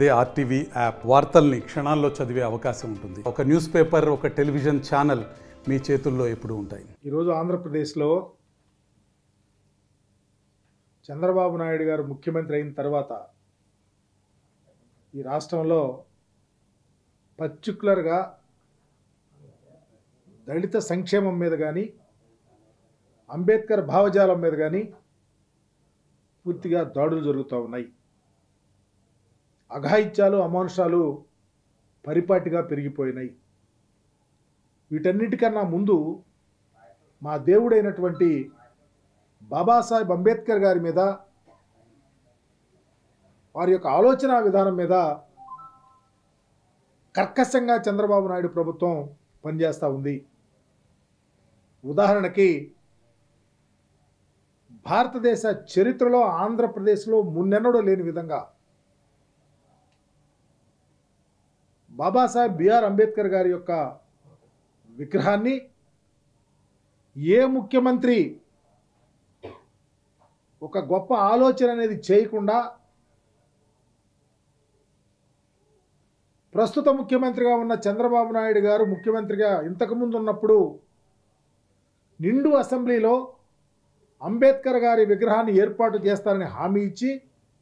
అదే RTV app వార్తల్ని క్షణాల్లో చదివే అవకాశం ఉంటుంది. ఒక న్యూస్ పేపర్, ఒక టెలివిజన్ ఛానల్ మీ చేతుల్లో ఎప్పుడూ ఉంటాయి. ఈరోజు ఆంధ్రప్రదేశ్లో చంద్రబాబు నాయుడు గారు ముఖ్యమంత్రి అయిన తర్వాత ఈ రాష్ట్రంలో పర్టిక్యులర్గా దళిత సంక్షేమం మీద కానీ అంబేద్కర్ భావజాలం మీద కానీ పూర్తిగా దాడులు జరుగుతూ ఉన్నాయి. అఘాయిత్యాలు, అమానుషాలు పరిపాటిగా పెరిగిపోయినాయి. వీటన్నిటికన్నా ముందు మా దేవుడైనటువంటి బాబాసాహెబ్ అంబేద్కర్ గారి మీద, వారి యొక్క ఆలోచన విధానం మీద కర్కశంగా చంద్రబాబు నాయుడు ప్రభుత్వం పనిచేస్తూ ఉంది. ఉదాహరణకి భారతదేశ చరిత్రలో ఆంధ్రప్రదేశ్లో మున్నెన్నడూ లేని విధంగా బాబాసాహెబ్ బిఆర్ అంబేద్కర్ గారి యొక్క విగ్రహాన్ని ఏ ముఖ్యమంత్రి ఒక గొప్ప ఆలోచన అనేది చేయకుండా ప్రస్తుత ముఖ్యమంత్రిగా ఉన్న చంద్రబాబు నాయుడు గారు ముఖ్యమంత్రిగా ఇంతకుముందు ఉన్నప్పుడు నిండు అసెంబ్లీలో అంబేద్కర్ గారి విగ్రహాన్ని ఏర్పాటు చేస్తారని హామీ ఇచ్చి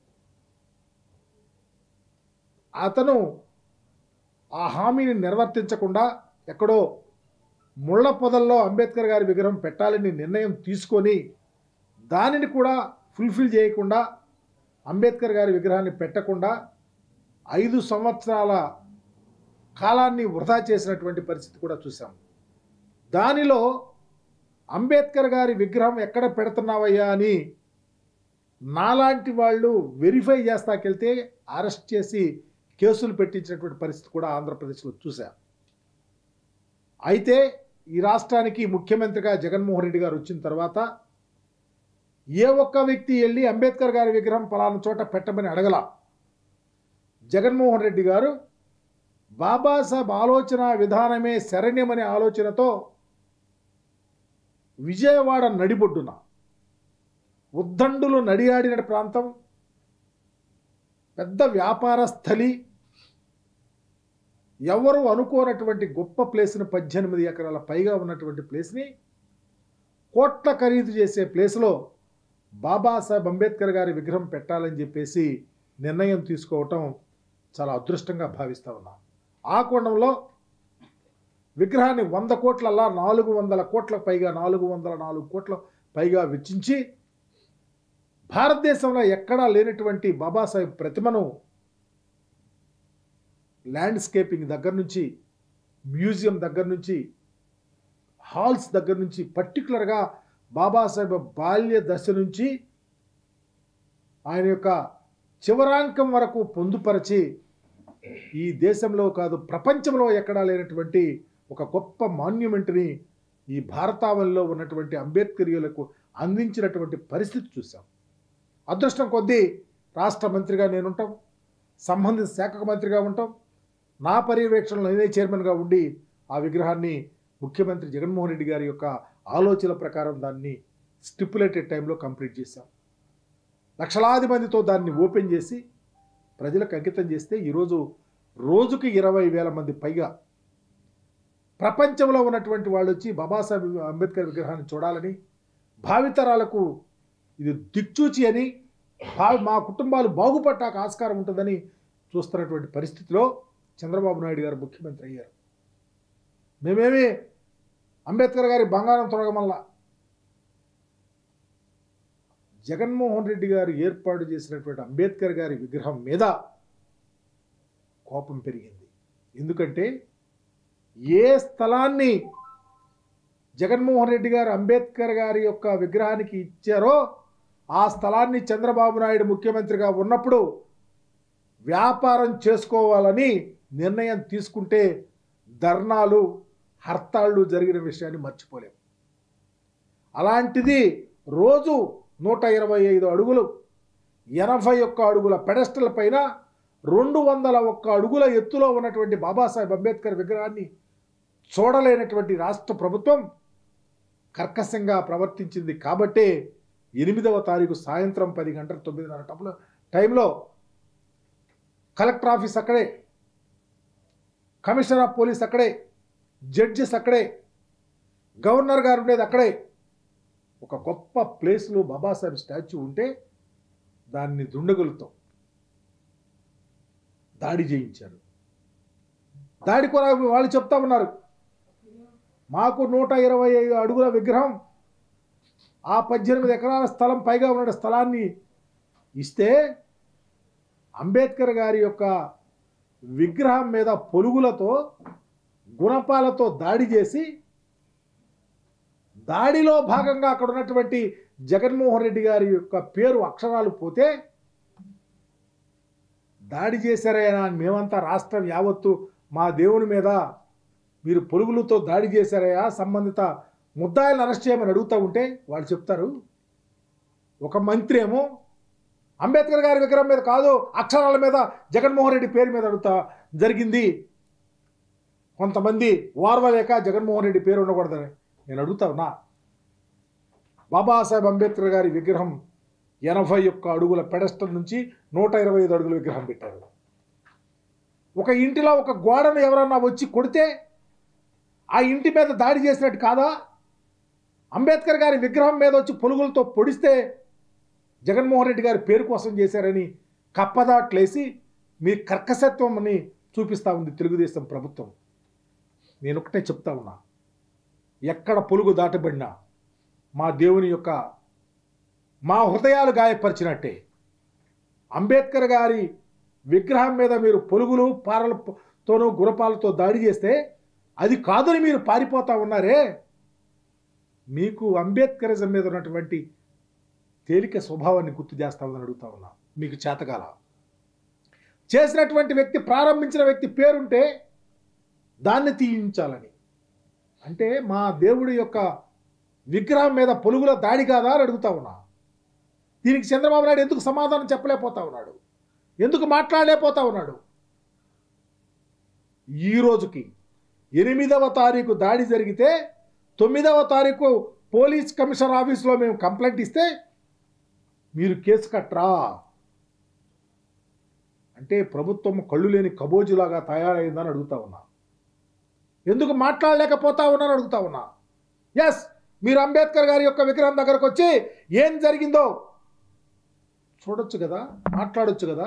అతను ఆ హామీని నిర్వర్తించకుండా ఎక్కడో ముళ్ళ పొదల్లో అంబేద్కర్ గారి విగ్రహం పెట్టాలని నిర్ణయం తీసుకొని దానిని కూడా ఫుల్ఫిల్ చేయకుండా అంబేద్కర్ గారి విగ్రహాన్ని పెట్టకుండా 5 సంవత్సరాల కాలాన్ని వృధా చేసినటువంటి పరిస్థితి కూడా చూసాం. దానిలో అంబేద్కర్ గారి విగ్రహం ఎక్కడ పెడుతున్నావయ్యా అని నాలాంటి వాళ్ళు వెరిఫై చేస్తాకెళ్తే అరెస్ట్ చేసి కేసులు పెట్టించినటువంటి పరిస్థితి కూడా ఆంధ్రప్రదేశ్లో చూశాం. అయితే ఈ రాష్ట్రానికి ముఖ్యమంత్రిగా జగన్మోహన్ రెడ్డి గారు వచ్చిన తర్వాత ఏ ఒక్క వ్యక్తి వెళ్ళి అంబేద్కర్ గారి విగ్రహం పలానా చోట పెట్టమని అడగల. జగన్మోహన్ రెడ్డి గారు బాబాసాహెబ్ ఆలోచన విధానమే శరణ్యమనే ఆలోచనతో విజయవాడ నడిబొడ్డున ఉద్దండులు నడియాడిన ప్రాంతం, పెద్ద వ్యాపార స్థలి, ఎవరు అనుకోనటువంటి గొప్ప ప్లేస్ని 18 ఎకరాల పైగా ఉన్నటువంటి ప్లేస్ని కోట్ల ఖరీదు చేసే ప్లేస్లో బాబాసాహెబ్ అంబేద్కర్ గారి విగ్రహం పెట్టాలని చెప్పేసి నిర్ణయం తీసుకోవటం చాలా అదృష్టంగా భావిస్తూ ఉన్నాం. ఆ కోణంలో విగ్రహాన్ని 100 కోట్లల్లా 400 కోట్లకు పైగా 404 కోట్ల పైగా వెచ్చించి భారతదేశంలో ఎక్కడా లేనటువంటి బాబాసాహెబ్ ప్రతిమను ల్యాండ్స్కేపింగ్ దగ్గర నుంచి, మ్యూజియం దగ్గర నుంచి, హాల్స్ దగ్గర నుంచి, పర్టికులర్గా బాబాసాహెబ్ బాల్య దశ నుంచి ఆయన యొక్క చివరాంకం వరకు పొందుపరిచి ఈ దేశంలో కాదు ప్రపంచంలో ఎక్కడా లేనటువంటి ఒక గొప్ప మాన్యుమెంట్ని ఈ భారతావనిలో ఉన్నటువంటి అంబేద్కరీయులకు అందించినటువంటి పరిస్థితి చూసాం. అదృష్టం కొద్దీ రాష్ట్ర మంత్రిగా నేనుంటాం, సంబంధిత శాఖ మంత్రిగా ఉంటాం, నా పర్యవేక్షణలో నేనే చైర్మన్గా ఉండి ఆ విగ్రహాన్ని ముఖ్యమంత్రి జగన్మోహన్ రెడ్డి గారి యొక్క ఆలోచన ప్రకారం దాన్ని స్టిపులేటెడ్ టైంలో కంప్లీట్ చేశాం. లక్షలాది మందితో దాన్ని ఓపెన్ చేసి ప్రజలకు అంకితం చేస్తే ఈరోజు రోజుకి 20,000 మంది పైగా ప్రపంచంలో ఉన్నటువంటి వాళ్ళు వచ్చి బాబాసాహెబ్ అంబేద్కర్ విగ్రహాన్ని చూడాలని, భావితరాలకు ఇది దిక్చూచి అని, మా కుటుంబాలు బాగుపడ్డాక ఆస్కారం ఉంటుందని చూస్తున్నటువంటి పరిస్థితిలో చంద్రబాబు నాయుడు గారు ముఖ్యమంత్రి అయ్యారు. మేమేమి అంబేద్కర్ గారి బంగారం తొడగమల్లా, జగన్మోహన్ రెడ్డి గారు ఏర్పాటు చేసినటువంటి అంబేద్కర్ గారి విగ్రహం మీద కోపం పెరిగింది. ఎందుకంటే ఏ స్థలాన్ని జగన్మోహన్ రెడ్డి గారు అంబేద్కర్ గారి యొక్క విగ్రహానికి ఇచ్చారో ఆ స్థలాన్ని చంద్రబాబు నాయుడు ముఖ్యమంత్రిగా ఉన్నప్పుడు వ్యాపారం చేసుకోవాలని నిర్ణయం తీసుకుంటే ధర్నాలు, హర్తాళ్ళు జరిగిన విషయాన్ని మర్చిపోలేము. అలాంటిది రోజు 125 అడుగులు, 81 అడుగుల పెడస్టల్ పైన 201 అడుగుల ఎత్తులో ఉన్నటువంటి బాబాసాహెబ్ అంబేద్కర్ విగ్రహాన్ని చూడలేనటువంటి రాష్ట్ర ప్రభుత్వం కర్కశంగా ప్రవర్తించింది. కాబట్టే 8వ తారీఖు సాయంత్రం 10 గంటల 9:30 టైంలో కలెక్టర్ ఆఫీస్ అక్కడే, కమిషనర్ ఆఫ్ పోలీస్ అక్కడే, జడ్జెస్ అక్కడే, గవర్నర్ గారు ఉండేది అక్కడే. ఒక గొప్ప ప్లేస్లో బాబాసాహెబ్ స్టాచ్యూ ఉంటే దాన్ని దుండగులతో దాడి చేయించారు. దాడి కూడా వాళ్ళు చెప్తా ఉన్నారు, మాకు 125 అడుగుల విగ్రహం, ఆ 18 ఎకరాల స్థలం పైగా ఉన్న స్థలాన్ని ఇస్తే అంబేద్కర్ గారి యొక్క విగ్రహం మీద పొలుగులతో గుణపాలతో దాడి చేసి, దాడిలో భాగంగా అక్కడ ఉన్నటువంటి జగన్మోహన్ రెడ్డి గారి యొక్క పేరు అక్షరాలు పోతే దాడి చేశారైనా మేమంతా రాష్ట్రం యావత్తు మా దేవుని మీద మీరు పొలుగులతో దాడి చేశారయ్యా, సంబంధిత ముద్దాయిలను అరెస్ట్ చేయమని అడుగుతూ ఉంటే వాళ్ళు చెప్తారు, ఒక మంత్రి ఏమో అంబేద్కర్ గారి విగ్రహం మీద కాదు అక్షరాల మీద జగన్మోహన్ రెడ్డి పేరు మీద అడుగుతా జరిగింది, కొంతమంది వార్వలేక జగన్మోహన్ రెడ్డి పేరు ఉండకూడదని. నేను అడుగుతా ఉన్నా, బాబాసాహెబ్ అంబేద్కర్ గారి విగ్రహం 81 అడుగుల పెడస్టల్ నుంచి 125 అడుగుల విగ్రహం పెట్టారు. ఒక ఇంటిలో ఒక గోడను ఎవరన్నా వచ్చి కొడితే ఆ ఇంటి మీద దాడి చేసినట్టు కాదా? అంబేద్కర్ గారి విగ్రహం మీద వచ్చి పొలుగులతో పొడిస్తే జగన్మోహన్ రెడ్డి గారి పేరు కోసం చేశారని కప్పదాట్లేసి మీ కర్కశత్వంని చూపిస్తూ ఉంది తెలుగుదేశం ప్రభుత్వం. నేను ఒకటే చెప్తా ఉన్నా, ఎక్కడ పొలుగు దాటబడినా మా దేవుని యొక్క మా హృదయాలు గాయపరిచినట్టే. అంబేద్కర్ గారి విగ్రహం మీద మీరు పొలుగులు పారలతోనూ గురపాలతో దాడి చేస్తే అది కాదని మీరు పారిపోతా ఉన్నారే, మీకు అంబేద్కరిజం మీద ఉన్నటువంటి తేలిక స్వభావాన్ని గుర్తు చేస్తామని అడుగుతా ఉన్నా. మీకు చేతకాల చేసినటువంటి వ్యక్తి, ప్రారంభించిన వ్యక్తి పేరుంటే దాన్ని తీయించాలని అంటే మా దేవుడి యొక్క విగ్రహం మీద పొలుగుల దాడి కాదా అని అడుగుతా ఉన్నా. దీనికి చంద్రబాబు నాయుడు ఎందుకు సమాధానం చెప్పలేకపోతా ఉన్నాడు? ఎందుకు మాట్లాడలేకపోతా ఉన్నాడు? ఈ రోజుకి 8వ తారీఖు దాడి జరిగితే 9వ తారీఖు పోలీస్ కమిషనర్ ఆఫీసులో మేము కంప్లైంట్ ఇస్తే మీరు కేసు కట్టరా అంటే ప్రభుత్వం కళ్ళు లేని కబోజులాగా తయారైందని అడుగుతా ఉన్నా. ఎందుకు మాట్లాడలేకపోతా ఉన్నారని అడుగుతా ఉన్నా. ఎస్, మీరు అంబేద్కర్ గారి యొక్క విగ్రహం దగ్గరకు వచ్చి ఏం జరిగిందో చూడొచ్చు కదా, మాట్లాడొచ్చు కదా.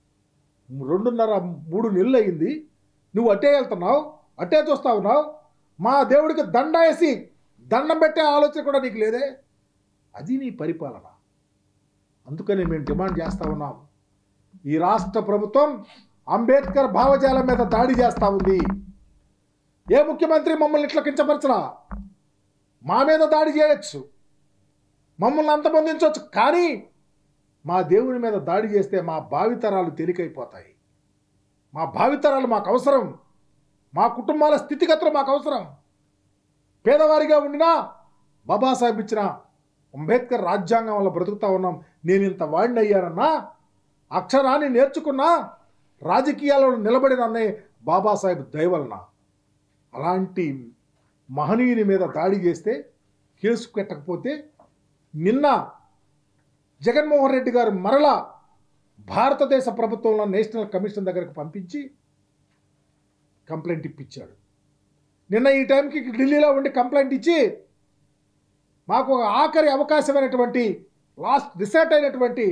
2.5-3 నెలలు అయింది, నువ్వు అట్టే వెళ్తున్నావు, అట్టే చూస్తా ఉన్నావు. మా దేవుడికి దండ వేసి దండం పెట్టే ఆలోచన కూడా నీకు లేదే. అది నీ పరిపాలన. అందుకని మేము డిమాండ్ చేస్తూ ఉన్నాం, ఈ రాష్ట్ర ప్రభుత్వం అంబేద్కర్ భావజాలం మీద దాడి చేస్తూ ఉంది. ఏ ముఖ్యమంత్రి మమ్మల్ని ఇట్లా కించపరచరా? మా మీద దాడి చేయొచ్చు, మమ్మల్ని అంతమొందించవచ్చు, కానీ మా దేవుని మీద దాడి చేస్తే మా భావితరాలు తేలికైపోతాయి. మా భావితరాలు మాకు అవసరం, మా కుటుంబాల స్థితిగతులు మాకు అవసరం. పేదవారిగా ఉండినా బాబాసాహెబ్ ఇచ్చిన అంబేద్కర్ రాజ్యాంగం వల్ల బ్రతుకుతా ఉన్నాం. నేను ఇంత వాడిని అయ్యానన్నా, అక్షరాన్ని నేర్చుకున్నా, రాజకీయాలలో నిలబడినన్నే బాబాసాహెబ్ దయ వలన. అలాంటి మహనీయుని మీద దాడి చేస్తే కేసు పెట్టకపోతే నిన్న జగన్మోహన్ రెడ్డి గారు మరలా భారతదేశ ప్రభుత్వంలో నేషనల్ కమిషన్ దగ్గరకు పంపించి కంప్లైంట్ ఇప్పించాడు. నిన్న ఈ టైంకి ఢిల్లీలో ఉండి కంప్లైంట్ ఇచ్చి మాకు ఒక ఆఖరి అవకాశమైనటువంటి లాస్ట్ రిసర్ట్ అయినటువంటి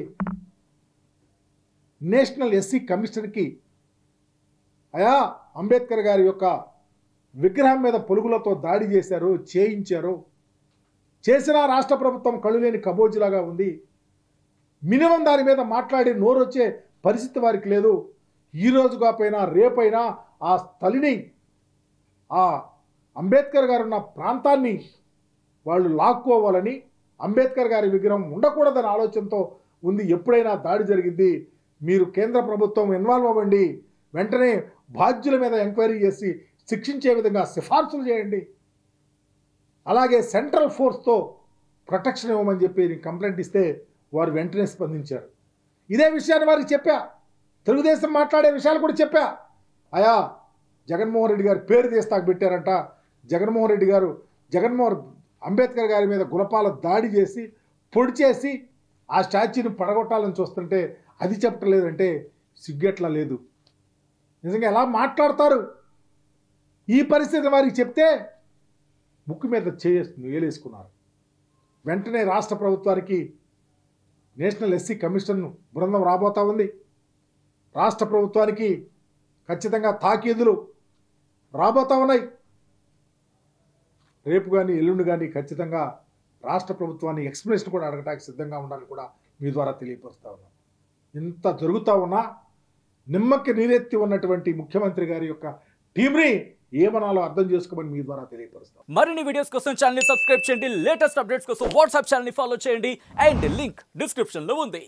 నేషనల్ ఎస్సీ కమిషన్కి, అయా అంబేద్కర్ గారి యొక్క విగ్రహం మీద పొలుగులతో దాడి చేశారు, చేయించారు, చేసిన రాష్ట్ర ప్రభుత్వం కళ్ళు లేని కబోజులాగా ఉంది, మినిమం దాని మీద మాట్లాడి నోరు వచ్చే పరిస్థితి వారికి లేదు. ఈరోజు కాకపోయినా రేపైనా ఆ స్థలిని, ఆ అంబేద్కర్ గారు ఉన్న ప్రాంతాన్ని వాళ్ళు లాక్కోవాలని, అంబేద్కర్ గారి విగ్రహం ఉండకూడదని ఆలోచనతో ఉంది. ఎప్పుడైనా దాడి జరిగింది, మీరు కేంద్ర ప్రభుత్వం ఇన్వాల్వ్ అవ్వండి, వెంటనే బాధ్యుల మీద ఎంక్వైరీ చేసి శిక్షించే విధంగా సిఫార్సులు చేయండి, అలాగే సెంట్రల్ ఫోర్స్తో ప్రొటెక్షన్ ఇవ్వమని చెప్పి కంప్లైంట్ ఇస్తే వారు వెంటనే స్పందించారు. ఇదే విషయాన్ని వారికి చెప్పా, తెలుగుదేశం మాట్లాడే విషయాలు కూడా చెప్పా. అయా జగన్మోహన్ రెడ్డి గారి పేరు తీస్తాకు పెట్టారంట, జగన్మోహన్ రెడ్డి గారు అంబేద్కర్ గారి మీద గుణపాల దాడి చేసి పొడి చేసి ఆ స్టాచ్యూని పడగొట్టాలని చూస్తుంటే అది చెప్పలేదంటే సిగ్గెట్లా లేదు. నిజంగా ఎలా మాట్లాడతారు? ఈ పరిస్థితి వారికి చెప్తే ముక్కు మీద వేలేసుకున్నారు. వెంటనే రాష్ట్ర ప్రభుత్వానికి నేషనల్ ఎస్సీ కమిషన్ బృందం రాబోతా ఉంది. రాష్ట్ర ప్రభుత్వానికి ఖచ్చితంగా తాకీదులు రాబోతా ఉన్నాయి. రేపు కానీ ఎల్లుండి కానీ ఖచ్చితంగా రాష్ట్ర ప్రభుత్వాన్ని ఎక్స్ప్లెనేషన్ కూడా అడగటానికి సిద్ధంగా ఉండాలని కూడా మీ ద్వారా తెలియపరుస్తా ఉన్నాం. ఇంత జరుగుతూ ఉన్నా నిమ్మకి నీరెత్తి ఉన్నటువంటి ముఖ్యమంత్రి గారి యొక్క టీంని ఏమనాలో అర్థం చేసుకోమని మీ ద్వారా తెలియపరుస్తాం. మరిన్ని వీడియోస్ కోసం ఛానల్ ని సబ్స్క్రైబ్ చేయండి. లేటెస్ట్ అప్డేట్స్ కోసం వాట్సాప్ ఛానల్ ని ఫాలో చేయండి. అండ్ లింక్ డిస్క్రిప్షన్ లో ఉంది.